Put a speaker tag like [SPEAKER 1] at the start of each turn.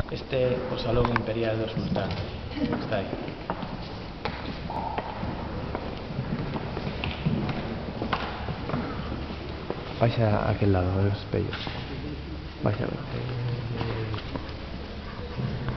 [SPEAKER 1] Este o Salón Imperial do Sultán. Está aí.
[SPEAKER 2] Baixa a aquel lado, a ver os espellos. Baixa a ver.